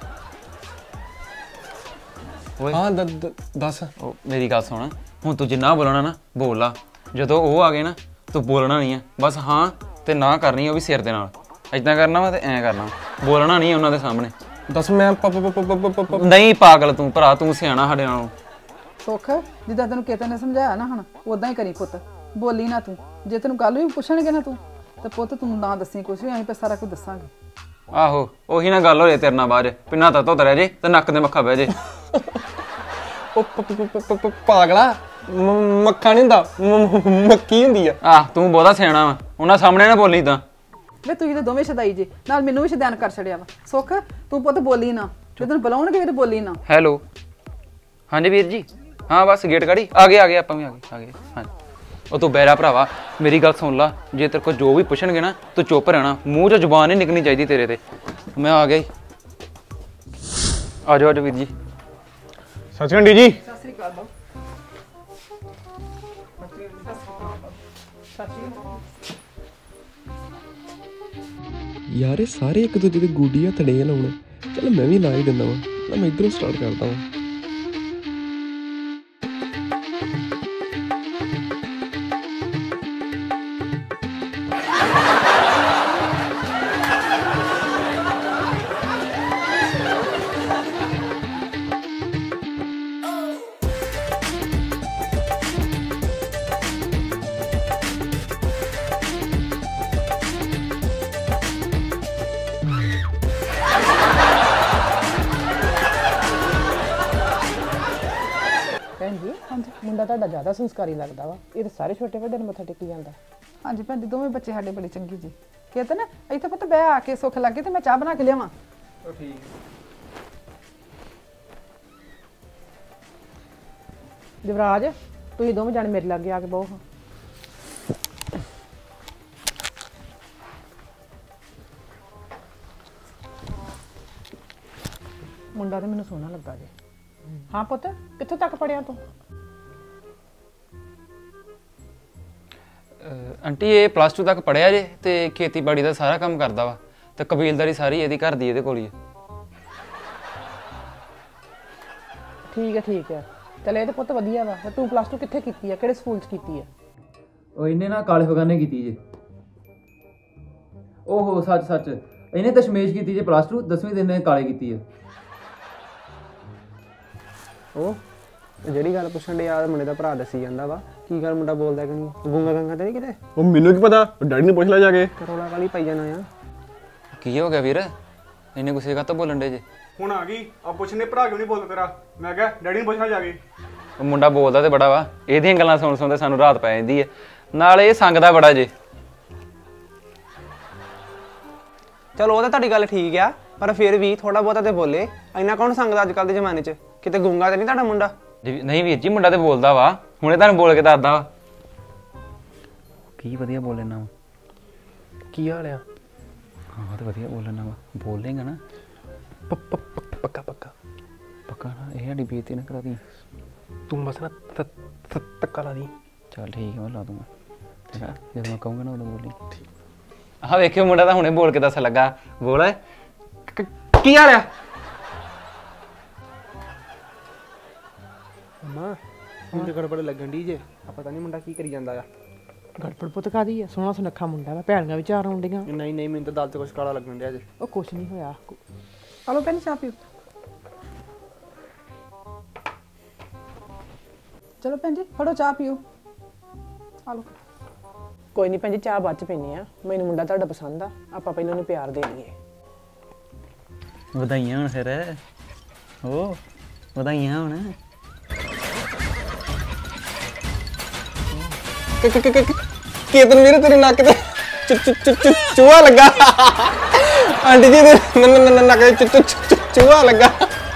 ਹਾਂ ਦੱਸ। ਉਹ ਮੇਰੀ ਗੱਲ ਸੁਣ, ਹੁਣ ਤੂੰ ਜਿੰਨਾ ਬੋਲਣਾ ਨਾ ਬੋਲ ਲਾ, ਜਦੋਂ ਉਹ ਆ ਗਏ ਨਾ ਤੂੰ ਬੋਲਣਾ ਨਹੀਂ ਆ, ਬਸ ਹਾਂ ਤੇ ਨਾ ਕਰਨੀ, ਉਹ ਵੀ ਸਿਰ ਦੇ ਨਾਲ। ਏਦਾਂ ਕਰਨਾ ਵਾ ਤੇ ਐਂ ਕਰਨਾ, ਬੋਲਣਾ ਨਹੀਂ ਉਹਨਾਂ ਦੇ ਸਾਹਮਣੇ। ਦੱਸ ਮੈਂ ਨਹੀਂ ਪਾਗਲ ਤੂੰ ਭਰਾ, ਤੂੰ ਸਿਆਣਾ ਸਾਡੇ ਨਾਲੋਂ। ਸੁੱਖ ਜਿੱਦਾਂ ਤੈਨੂੰ ਕਿਤੇ ਨੇ ਸਮਝਾਇਆ ਨਾ ਹੁਣ ਉਦਾਂ ਹੀ ਕਰੀ ਪੁੱਤ, ਬੋਲੀ ਨਾ ਤੂੰ। ਜੇ ਤੈਨੂੰ ਗੱਲ ਵੀ ਪੁੱਛਣਗੇ ਨਾ ਤੂੰ ਤੇ ਪੁੱਤ ਤੂੰ ਨਾ ਦੱਸੀ ਕੁਛ ਵੀ, ਅਸੀਂ ਤਾਂ ਸਾਰਾ ਕੁਝ ਦੱਸਾਂਗੇ। ਆਹੋ ਉਹੀ ਨਾ ਗੱਲ ਹੋ ਜੇ ਤੇਰੇ ਨਾਲ ਬਾਅਦ, ਪਿੰਨਾ ਤਾਂ ਧੋਤਾ ਰਹਿ ਜੇ ਤੇ ਨੱਕ ਦੇ ਮੱਖਾ ਬਹਿ ਜੇ। ਉਹ ਪਾਗਲਾ, ਮੱਖਾ ਨਹੀਂ ਹੁੰਦਾ, ਮੱਕੀ ਹੁੰਦੀ ਆ। ਆਹ ਤੂੰ ਬਹੁਤਾ ਸਿਆਣਾ ਵਾ, ਉਹਨਾਂ ਸਾਹਮਣੇ ਨਾ ਬੋਲੀ ਤਾਂ। ਵੇ ਤੁਸੀਂ ਤਾਂ ਦੋਵੇਂ ਸ਼ਦਾਈ ਜੇ, ਨਾਲ ਮੈਨੂੰ ਵੀ ਸ਼ੈਤਾਨ ਕਰ ਛੜਿਆ ਵਾ। ਸੁੱਖ ਤੂੰ ਪੁੱਤ ਬੋਲੀ ਨਾ, ਜੇ ਤੈਨੂੰ ਬੁਲਾਉਣਗੇ ਵੀ ਤਾਂ ਬੋਲੀ ਨਾ। ਹੈਲੋ ਹਾਂਜੀ ਵੀਰ ਜੀ, ਹਾਂ ਬਸ ਗੇਟ ਕਾੜੀ ਆ ਗਏ ਆਪਾਂ ਵੀ ਆ ਗਏ ਹਾਂਜੀ। ਉਹ ਤੂੰ ਬੈਰਾ ਭਰਾਵਾ, ਮੇਰੀ ਗੱਲ ਸੁਣ ਲਾ, ਜੇ ਤੇਰੇ ਕੋਲ ਜੋ ਵੀ ਪੁੱਛਣਗੇ ਨਾ ਤੂੰ ਚੁੱਪ ਰਹਿਣਾ, ਮੂੰਹ 'ਚੋਂ ਜ਼ੁਬਾਨ ਨਹੀਂ ਨਿਕਲਣੀ ਚਾਹੀਦੀ ਤੇਰੇ ਤੇ। ਮੈਂ ਆ ਗਿਆ। ਆ ਜਾਓ ਵੀਰ ਜੀ। ਸਤਿ ਸ਼੍ਰੀ ਅਕਾਲ ਜੀ। ਸਤਿ ਸ੍ਰੀ ਅਕਾਲ ਬਾਬੂ। ਯਾਰ ਇਹ ਸਾਰੇ ਇੱਕ ਦੂਜੇ ਦੇ ਗੂਡੀਆਂ ਥੜੀਆਂ ਲਾਉਣ, ਚਲ ਮੈਂ ਵੀ ਲਾ ਹੀ ਦਿੰਦਾ ਵਾਂ। ਮੈਂ ਇਧਰੋਂ ਸਟਾਰਟ ਕਰਦਾ ਵਾਂ। ਭੈਣ ਜੀ ਮੁੰਡਾ ਤੁਹਾਡਾ ਜ਼ਿਆਦਾ ਸੰਸਕਾਰੀ ਲੱਗਦਾ ਵਾ, ਇਹ ਤਾਂ ਸਾਰੇ ਛੋਟੇ ਵੱਡੇ ਨੂੰ ਮੱਥਾ ਟੇਕੀ ਜਾਂਦਾ। ਹਾਂਜੀ ਭੈਣ ਜੀ, ਦੋਵੇਂ ਬੱਚੇ ਸਾਡੇ ਬੜੀ ਚੰਗੀ ਜੀ। ਕਹਿੰਦੇ ਨਾ ਇੱਥੇ ਪੁੱਤ ਬਹਿ ਆ ਕੇ ਸੁੱਖ ਲੱਗੇ ਤੇ ਮੈਂ ਚਾਹ ਬਣਾ ਕੇ ਲਿਆਵਾਂ। ਠੀਕ। ਜਵਰਾਜ ਤੁਸੀਂ ਦੋਵੇਂ ਜਾਣੇ ਮੇਰੇ ਲਾਗੇ ਆ ਕੇ ਬਹੁ। ਮੁੰਡਾ ਤੇ ਮੈਨੂੰ ਸੋਹਣਾ ਲੱਗਾ ਜੇ। ਹਾਂ ਪੁੱਤ, ਕਿੱਥੋਂ ਤੱਕ ਪੜਿਆ ਤੂੰ? ਆਂਟੀ ਇਹ ਪਲੱਸ 2 ਤੱਕ ਪੜਿਆ ਜੇ, ਤੇ ਖੇਤੀਬਾੜੀ ਦਾ ਸਾਰਾ ਕੰਮ ਕਰਦਾ ਵਾ, ਤੇ ਕਬੀਲਦਾਰੀ ਸਾਰੀ ਇਹਦੀ ਘਰ ਦੀ ਇਹਦੇ ਕੋਲ ਹੀ ਹੈ। ਠੀਕ ਹੈ ਚਲ ਇਹ ਤਾਂ ਪੁੱਤ ਵਧੀਆ ਵਾ। ਤੂੰ ਪਲੱਸ 2 ਕਿੱਥੇ ਕੀਤੀ ਆ, ਕਿਹੜੇ ਸਕੂਲ 'ਚ ਕੀਤੀ ਆ? ਉਹ ਇਹਨੇ ਨਾ ਕਾਲੇ ਫਗਾਨੇ ਕੀਤੀ ਜੇ। ਓਹੋ ਸੱਚ ਇਹਨੇ ਦਸ਼ਮੇਸ਼ ਕੀਤੀ ਜੇ ਪਲੱਸ 2, 10ਵੀਂ ਦਿਨ ਨੇ ਕਾਲੇ ਕੀਤੀ ਹੈ। ਉਹ ਜਿਹੜੀ ਗੱਲ ਪੁੱਛਣ ਦੇ ਆ ਮੁੰਡੇ ਦਾ ਭਰਾ ਦੱਸੀ ਜਾਂਦਾ ਵਾ, ਕੀ ਗੱਲ ਮੁੰਡਾ ਬੋਲਦਾ ਕਿ ਨਹੀਂ? ਗੂੰਗਾ ਗੰਗਾ ਤੇ ਨਹੀਂ ਕਿਤੇ? ਉਹ ਮੈਨੂੰ ਕੀ ਪਤਾ, ਡੈਡੀ ਨੇ ਪੁੱਛ ਲਿਆ ਜਾ ਕੇ। ਰੌਲਾ ਕਾਲੀ ਪਾਈ ਜਾਣਾ ਆ। ਕੀ ਹੋ ਗਿਆ ਵੀਰ, ਇੰਨੇ ਗੁੱਸੇ ਕਾਹਤੋਂ ਬੋਲਣ ਡੇ ਜੇ? ਹੁਣ ਆ ਗਈ ਆ ਪੁੱਛਣੇ, ਭਰਾ ਕਿਉਂ ਨਹੀਂ ਬੋਲਦਾ ਤੇਰਾ? ਮੈਂ ਕਿਹਾ ਡੈਡੀ ਨੇ ਪੁੱਛ ਲਿਆ ਜਾ ਕੇ। ਉਹ ਮੁੰਡਾ ਬੋਲਦਾ ਤੇ ਬੜਾ ਵਾ, ਇਹਦੀਆਂ ਗੱਲਾਂ ਸੁਣ ਤੇ ਸਾਨੂੰ ਰਾਤ ਪੈ ਜਾਂਦੀ ਹੈ। ਨਾਲ ਇਹ ਸੰਗਦਾ ਬੜਾ ਜੇ। ਚਲੋ ਉਹ ਤਾਂ ਤੁਹਾਡੀ ਗੱਲ ਠੀਕ ਆ, ਪਰ ਫਿਰ ਵੀ ਥੋੜਾ ਬਹੁਤਾ ਤੇ ਬੋਲੇ। ਇੰਨਾ ਕੌਣ ਸੰਗਦਾ ਅੱਜ ਕੱਲ ਦੇ ਜ਼ਮਾਨੇ 'ਚ? ਕਿਤੇ ਗੂੰਗਾ ਤੇ ਨਹੀਂ ਤੁਹਾਡਾ ਮੁੰਡਾ? ਨਹੀਂ ਵੀਰ ਜੀ, ਮੁੰਡਾ ਤੇ ਬੋਲਦਾ ਵਾ, ਹੁਣੇ ਤੁਹਾਨੂੰ ਬੋਲ ਕੇ ਦੱਸਦਾ ਵਾ। ਕੀ ਵਧੀਆ ਬੋਲ ਲੈਣਾ ਵਾ। ਕੀ ਹਾਲ ਆ? ਹਾਂ ਤੇ ਵਧੀਆ ਬੋਲ ਲੈਣਾ ਵਾ। ਬੋਲ ਲੇਗਾ ਨਾ? ਪੱਕਾ ਪੱਕਾ ਪੱਕਾ ਨਾ? ਇਹ ਸਾਡੀ ਬੇਇੱਜ਼ਤੀ ਨਾ ਕਰਾ ਦੀ। ਤੂੰ ਬਸ ਨਾ ਧੱਕਾ ਲਾ ਦੀ। ਚੱਲ ਠੀਕ ਹੈ, ਮੈਂ ਲਾ ਦੂੰਗਾ। ਠੀਕ ਆ, ਜਦੋਂ ਮੈਂ ਕਹੂੰਗਾ ਨਾ ਉਦੋਂ ਬੋਲੀ। ਆਹ ਵੇਖਿਓ, ਮੁੰਡਾ ਤਾਂ ਹੁਣੇ ਬੋਲ ਕੇ ਦੱਸ ਲੱਗਾ। ਬੋਲ। ਕੀ ਹਾਲ ਆ? ਮਾਂ ਮੁੰਡੇ ਗੜਬੜ ਲੱਗਣ ਦੀ ਜੇ, ਆ ਪਤਾ ਨਹੀਂ ਮੁੰਡਾ ਕੀ ਕਰੀ ਜਾਂਦਾ ਆ। ਗੜਬੜ ਪੁੱਤ ਕਾਦੀ ਆ? ਸੋਹਣਾ ਸੁਨੱਖਾ ਮੁੰਡਾ ਵਾ, ਭੈਣਾਂ ਵੀ ਚਾਰ ਆਉਂਦੀਆਂ। ਨਹੀਂ ਨਹੀਂ, ਮੈਨੂੰ ਤਾਂ ਦਾਲ ਤੇ ਕੁਛ ਕਾਲਾ ਲੱਗਣ ਡਿਆ ਜੇ। ਉਹ ਕੁਛ ਨਹੀਂ ਹੋਇਆ। ਆ ਲਓ ਭੈਣ ਚਾਹ ਪੀਓ। ਚਲੋ ਭੈਣ ਜੀ ਫੜੋ ਚਾਹ ਪੀਓ। ਆ ਲਓ। ਕੋਈ ਨਹੀਂ ਭੈਣ ਜੀ, ਚਾਹ ਬਾਅਦ ਚ ਪੀਨੇ ਆ। ਮੈਨੂੰ ਮੁੰਡਾ ਤੁਹਾਡਾ ਪਸੰਦ ਆ, ਆਪਾਂ ਪਹਿਲਾਂ ਉਹਨੂੰ ਪਿਆਰ ਦੇ ਲਈਏ। ਵਧਾਈਆਂ ਹੁਣ ਫਿਰ। ਓ ਵਧਾਈਆਂ ਹੁਣ। ਕੀ ਤਨਵੀਰ ਤੇਰੀ ਨੱਕ ਤੇ ਚੂਹਾ ਲੱਗਾ। ਆਂਟੀ ਜੀ ਦੇ ਨੱਕ ਤੇ ਚੂਹਾ ਲੱਗਾ।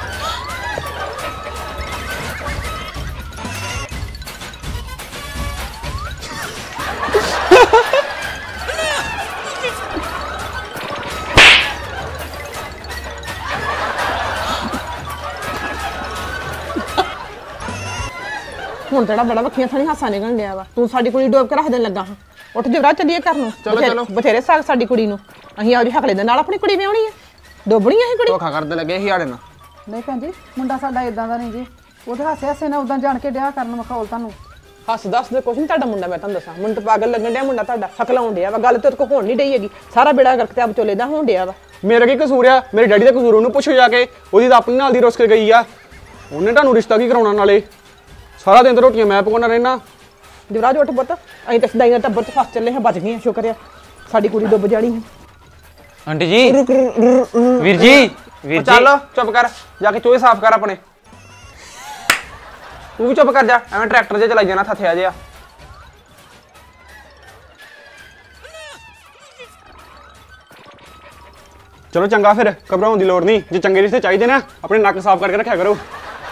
ਹੁਣ ਤੇਰਾ ਬੜਾ ਵੱਖੀਆਂ ਥਾਣੀ ਹਾਸਾ ਨਿਕਲਣ ਡਿਆ ਵਾ। ਤੂੰ ਸਾਡੀ ਕੁੜੀ ਡੋਬ ਕੇ ਰੱਖ ਦੇਣ ਲੱਗਾ ਹਾਂ। ਉੱਠ ਜਵਰਾ ਚੱਲੀਏ ਘਰ ਨੂੰ। ਚਲੋ ਬਥੇਰੇ ਸਾਗ ਸਾਡੀ ਕੁੜੀ ਨੂੰ। ਅਸੀਂ ਆਪਦੀ ਹਕਲੇ ਦੇ ਨਾਲ ਆਪਣੀ ਕੁੜੀ ਵਿਆਹਣੀ ਆ। ਡੋਬਣੀ ਆ ਇਹ ਕੁੜੀ। ਧੋਖਾ ਕਰਦੇ ਲੱਗੇ ਸੀ ਸਾਡੇ ਨਾਲ। ਨਹੀਂ ਭੈਣ ਜੀ, ਮੁੰਡਾ ਸਾਡਾ ਇਦਾਂ ਦਾ ਨਹੀਂ ਜੀ। ਉਹਦੇ ਹਾਸੇ ਹਾਸੇ ਨਾਲ ਉਦਾਂ ਜਾਣ ਕੇ ਡਿਆ ਕਰਨ ਮਖੌਲ ਤੁਹਾਨੂੰ। ਹੱਸ ਦੱਸ ਦੇ ਕੁਛ ਨਹੀਂ ਤੁਹਾਡਾ ਮੁੰਡਾ। ਮੈਂ ਤੁਹਾਨੂੰ ਦੱਸਾਂ, ਮੈਨੂੰ ਤਾਂ ਪਾਗਲ ਲੱਗਣ ਡਿਆ ਮੁੰਡਾ ਤੁਹਾਡਾ। ਹਕਲਾਉਣ ਡਿਆ ਵਾ। ਗੱਲ ਤੇ ਉਹਦੇ ਕੋਲ ਹੋਣ ਨਹੀਂ ਡਈ ਹੈਗੀ। ਸਾਰਾ ਬੇੜਾ ਗਰਕ ਤੇ ਆਪ ਚੋਲੇ ਦਾ ਹੋਣ ਡਿਆ ਵਾ। ਮੇਰਾ ਕੀ ਕਸੂਰ ਆ? ਮੇਰੇ ਡੈਡੀ ਦਾ ਕਸੂਰ, ਉਹਨੂੰ ਪੁੱਛੋ ਜਾ ਕੇ। ਉਹਦੀ ਤਾਂ ਆਪਣੀ ਨਾਲ ਦੀ ਰੁੱਸ ਕੇ ਗਈ ਆ। ਉਹਨੇ ਤੁਹਾਨੂੰ ਰਿਸ਼ਤਾ ਕੀ ਕਰਾਉਣਾ? ਨਾਲੇ ਸਾਰਾ ਦਿਨ ਤਾਂ ਰੋਟੀਆਂ ਮੈਂ ਪਕਾਉਣਾ ਰਹਿਣਾ। ਜਵਰਾਜ ਉੱਠ ਪੁੱਤ, ਅਸੀਂ ਤਾਂ ਸਦਾਈਆਂ ਟੱਬਰ ਚ ਫਸ ਚੱਲੇ ਹਾਂ। ਬਚ ਗਈਆਂ, ਸ਼ੁਕਰ ਆ। ਸਾਡੀ ਕੁੜੀ ਡੁੱਬ ਜਾਣੀ ਹੈ। ਆਂਟੀ ਜੀ, ਵੀਰ ਜੀ, ਵੀਰ ਜੀ। ਚੱਲ ਚੁੱਪ ਕਰ, ਜਾ ਕੇ ਚੋਏ ਸਾਫ਼ ਕਰ ਆਪਣੇ। ਤੂੰ ਵੀ ਚੁੱਪ ਕਰ ਜਾ, ਐਵੇਂ ਟਰੈਕਟਰ ਜੇ ਚਲਾਈ ਜਾਣਾ ਥੱਥਿਆ ਜਿਹਾ। ਚਲੋ ਚੰਗਾ ਫਿਰ, ਘਬਰਾਉਣ ਦੀ ਲੋੜ ਨਹੀਂ। ਜੇ ਚੰਗੇ ਰਿਸ਼ਤੇ ਚਾਹੀਦੇ ਨਾ, ਆਪਣੇ ਨੱਕ ਸਾਫ਼ ਕਰਕੇ ਰੱਖਿਆ ਕਰੋ।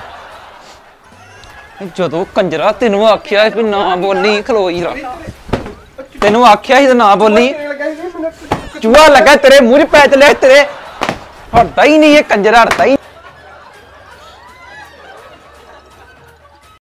ਜਦੋਂ ਕੰਜਰਾ ਤੈਨੂੰ ਆਖਿਆ ਵੀ ਨਾ ਬੋਲੀ, ਖਲੋਈ ਰਾ। ਤੈਨੂੰ ਆਖਿਆ ਸੀ ਤੇ ਨਾ ਬੋਲੀ। ਚੂਹਾ ਲੱਗਾ ਤੇਰੇ ਮੂੰਹ 'ਚ ਪੈ ਚਲਿਆ ਤੇਰੇ। ਹਟਦਾ ਹੀ ਨਹੀਂ ਇਹ ਕੰਜਰਾ, ਹਟਦਾ ਹੀ।